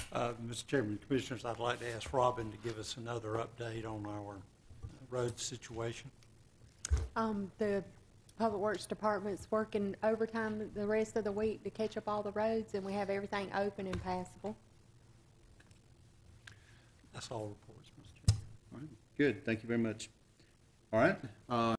Mr. Chairman, Commissioners, I'd like to ask Robin to give us another update on our road situation. The Public Works Department's working overtime the rest of the week to catch up all the roads, and we have everything open and passable. That's all reports, Mr. Chairman. All right. Good. Thank you very much. All right.